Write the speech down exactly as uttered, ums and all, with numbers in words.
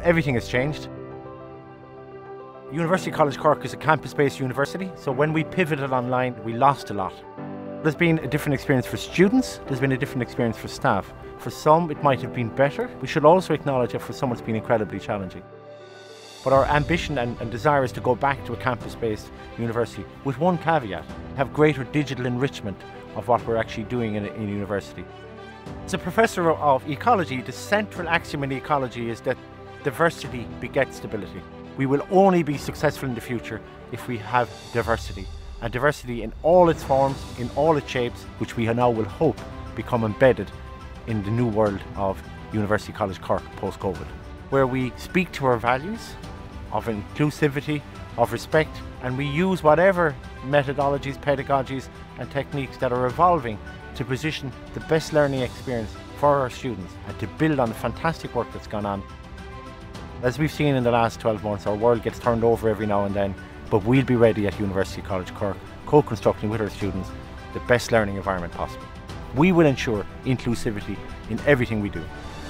everything has changed. University College Cork is a campus-based university, so when we pivoted online, we lost a lot. There's been a different experience for students, there's been a different experience for staff. For some, it might have been better. We should also acknowledge that for some, it's been incredibly challenging. But our ambition and, and desire is to go back to a campus-based university with one caveat: have greater digital enrichment of what we're actually doing in a, in a university. As a professor of ecology, the central axiom in ecology is that diversity begets stability. We will only be successful in the future if we have diversity, and diversity in all its forms, in all its shapes, which we now will hope become embedded in the new world of University College Cork post-COVID, where we speak to our values of inclusivity, of respect, and we use whatever methodologies, pedagogies and techniques that are evolving to position the best learning experience for our students and to build on the fantastic work that's gone on. As we've seen in the last twelve months, our world gets turned over every now and then, but we'll be ready at University College Cork, co-constructing with our students the best learning environment possible. We will ensure inclusivity in everything we do.